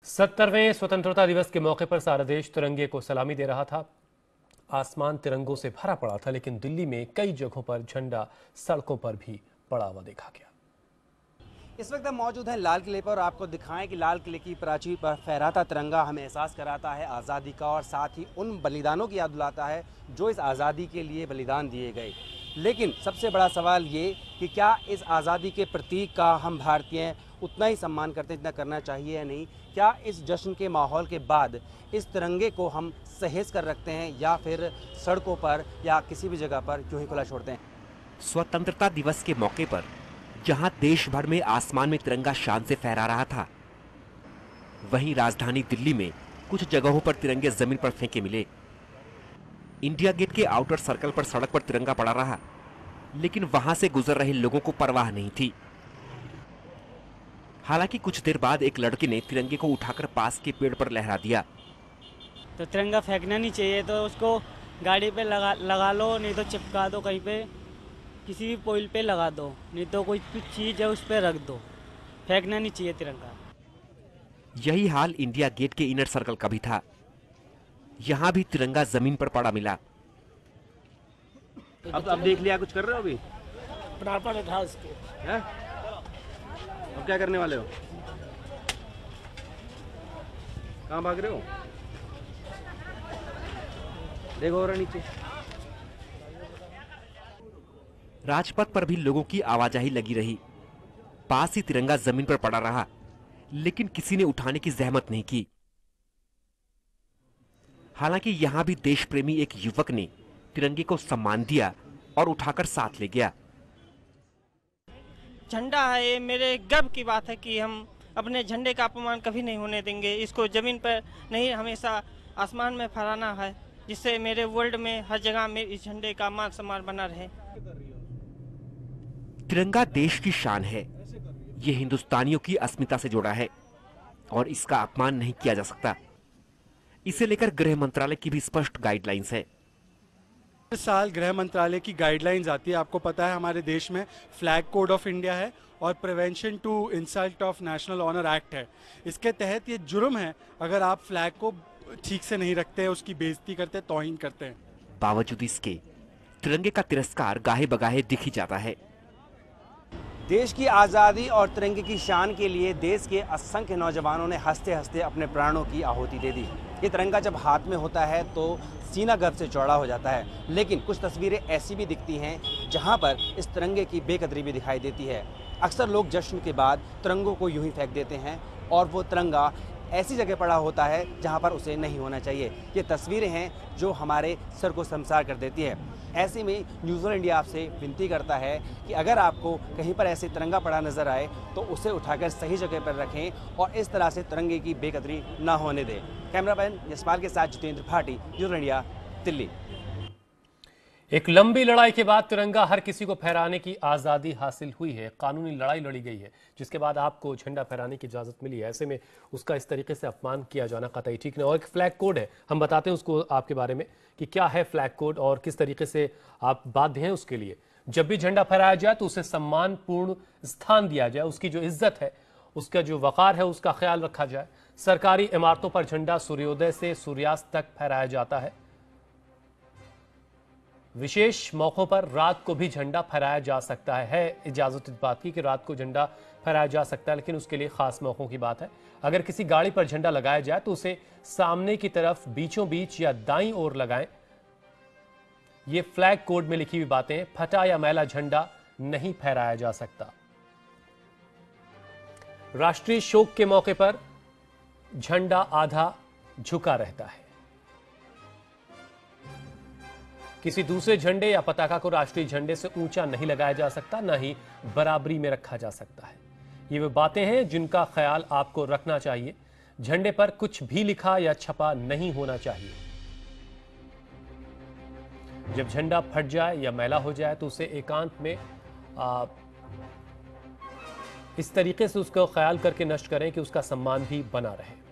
70वें स्वतंत्रता दिवस के मौके पर सारा देश तिरंगे को सलामी दे रहा था। आसमान तिरंगों से भरा पड़ा था, लेकिन दिल्ली में कई जगहों पर झंडा सड़कों पर भी पड़ा हुआ देखा गया। इस वक्त हम मौजूद हैं लाल किले पर और आपको दिखाएं कि लाल किले की प्राचीर पर फहराता तिरंगा हमें एहसास कराता है आज़ादी का और साथ ही उन बलिदानों की याद दिलाता है जो इस आज़ादी के लिए बलिदान दिए गए। लेकिन सबसे बड़ा सवाल ये कि क्या इस आज़ादी के प्रतीक का हम भारतीय उतना ही सम्मान करते हैं जितना करना चाहिए या नहीं? क्या इस जश्न के माहौल के बाद इस तिरंगे को हम सहेज कर रखते हैं या फिर सड़कों पर या किसी भी जगह पर यूं ही खुला छोड़ते हैं? स्वतंत्रता दिवस के मौके पर जहां देश भर में आसमान में तिरंगा शान से फहरा रहा था, वहीं राजधानी दिल्ली में कुछ जगहों पर तिरंगे जमीन पर फेंके मिले। इंडिया गेट के आउटर सर्कल पर सड़क पर तिरंगा पड़ा रहा, लेकिन वहां से गुजर रहे लोगों को परवाह नहीं थी। हालांकि कुछ देर बाद एक लड़के ने तिरंगे को उठाकर पास के पेड़ पर लहरा दिया। तो तिरंगा फेंकना नहीं चाहिए, तो उसको गाड़ी पे लगा लो, नहीं तो चिपका दो कहीं पे, किसी भी पोल पे लगा दो, नहीं तो कोई चीज़ है उस पर रख दो। फेंकना नहीं चाहिए तिरंगा। यही हाल इंडिया गेट के इनर सर्कल का भी था। यहाँ भी तिरंगा जमीन पर पड़ा मिला। अब देख लिया, कुछ कर रहे हो अभी? था उसके। अब क्या करने वाले हो? कहाँ भाग रहे हो? देखो और नीचे। राजपथ पर भी लोगों की आवाजाही लगी रही। पास ही तिरंगा जमीन पर पड़ा रहा, लेकिन किसी ने उठाने की जहमत नहीं की। हालांकि यहां भी देश प्रेमी एक युवक ने तिरंगे को सम्मान दिया और उठाकर साथ ले गया। झंडा है, ये मेरे गर्व की बात है कि हम अपने झंडे का अपमान कभी नहीं होने देंगे। इसको जमीन पर नहीं, हमेशा आसमान में फहराना है, जिससे मेरे वर्ल्ड में हर जगह में इस झंडे का मान सम्मान बना रहे। तिरंगा देश की शान है। ये हिंदुस्तानियों की अस्मिता से जुड़ा है और इसका अपमान नहीं किया जा सकता। इसे लेकर गृह मंत्रालय की भी स्पष्ट गाइडलाइंस है। इस साल गृह मंत्रालय की गाइडलाइंस आती है। आपको पता है हमारे देश में फ्लैग कोड ऑफ इंडिया है और prevention to insult of national honour act है। इसके तहत ये जुर्म है अगर आप फ्लैग को ठीक से नहीं रखते हैं, उसकी बेइज्जती करते हैं, तौहीन करते हैं। बावजूद इसके तिरंगे का तिरस्कार गाहे बगाहे दिख ही जाता है। देश की आज़ादी और तिरंगे की शान के लिए देश के असंख्य नौजवानों ने हंसते हंसते अपने प्राणों की आहुति दे दी। ये तिरंगा जब हाथ में होता है तो सीना गर्व से चौड़ा हो जाता है, लेकिन कुछ तस्वीरें ऐसी भी दिखती हैं जहां पर इस तिरंगे की बेकदरी भी दिखाई देती है। अक्सर लोग जश्न के बाद तिरंगों को यूं ही फेंक देते हैं और वो तिरंगा ऐसी जगह पड़ा होता है जहां पर उसे नहीं होना चाहिए। ये तस्वीरें हैं जो हमारे सर को शर्मसार कर देती है। ऐसे में न्यूज़ इंडिया आपसे विनती करता है कि अगर आपको कहीं पर ऐसे तिरंगा पड़ा नजर आए तो उसे उठाकर सही जगह पर रखें और इस तरह से तिरंगे की बेकदरी ना होने दें। कैमरामैन यशपाल के साथ जितेंद्र भाटी, न्यूज़ इंडिया, दिल्ली। एक लंबी लड़ाई के बाद तिरंगा हर किसी को फहराने की आज़ादी हासिल हुई है। कानूनी लड़ाई लड़ी गई है, जिसके बाद आपको झंडा फहराने की इजाज़त मिली है। ऐसे में उसका इस तरीके से अपमान किया जाना कतई ठीक नहीं। और एक फ्लैग कोड है, हम बताते हैं उसको आपके बारे में कि क्या है फ्लैग कोड और किस तरीके से आप बाध्य हैं उसके लिए। जब भी झंडा फहराया जाए तो उसे सम्मानपूर्ण स्थान दिया जाए, उसकी जो इज्जत है, उसका जो वक़ार है, उसका ख्याल रखा जाए। सरकारी इमारतों पर झंडा सूर्योदय से सूर्यास्त तक फहराया जाता है। विशेष मौकों पर रात को भी झंडा फहराया जा सकता है इजाजत इस बात की कि रात को झंडा फहराया जा सकता है, लेकिन उसके लिए खास मौकों की बात है। अगर किसी गाड़ी पर झंडा लगाया जाए तो उसे सामने की तरफ बीचों बीच या दाईं ओर लगाएं। ये फ्लैग कोड में लिखी हुई बातें। फटा या मैला झंडा नहीं फहराया जा सकता। राष्ट्रीय शोक के मौके पर झंडा आधा झुका रहता है। किसी दूसरे झंडे या पताका को राष्ट्रीय झंडे से ऊंचा नहीं लगाया जा सकता, न ही बराबरी में रखा जा सकता है। ये वे बातें हैं जिनका ख्याल आपको रखना चाहिए। झंडे पर कुछ भी लिखा या छपा नहीं होना चाहिए। जब झंडा फट जाए या मैला हो जाए तो उसे एकांत में इस तरीके से उसका ख्याल करके नष्ट करें कि उसका सम्मान भी बना रहे।